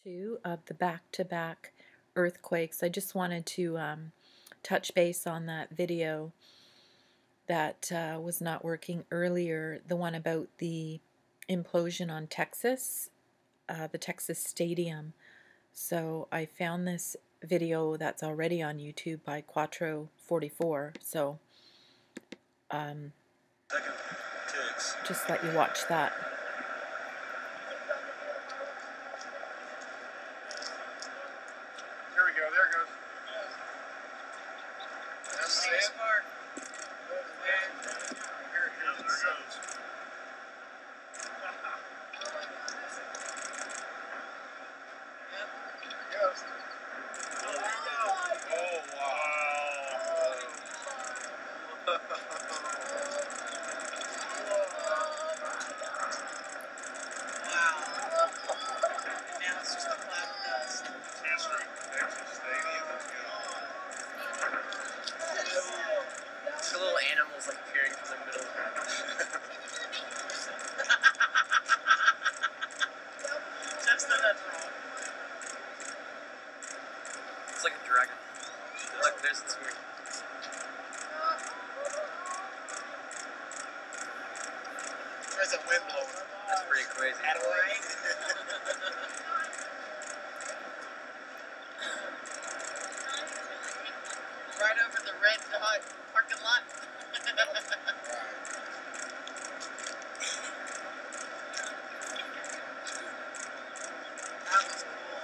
Two of the back-to-back earthquakes. I just wanted to touch base on that video that was not working earlier, the one about the implosion on Texas, the Texas Stadium. So I found this video that's already on YouTube by Quattro44, so just let you watch that. Here we go, there it goes. That's it. Here it goes. Oh, wow. Now it's just a cloud of dust. Texas Stadium, let's go. The little animals like appearing from the middle. That's not that wrong. It's like a dragon. Look, there's its wing. There's a wind blowing. That's pretty crazy. Right? Right over the red dot parking lot. That was cool.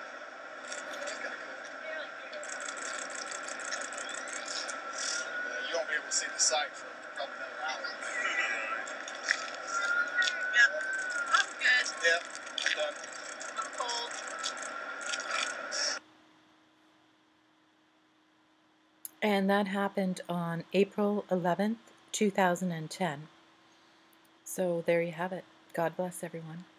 You won't be able to see the site for probably another hour. Yeah, I'm good. Yeah, I'm done. I'm cold. And that happened on April 11th, 2010. So there you have it. God bless everyone.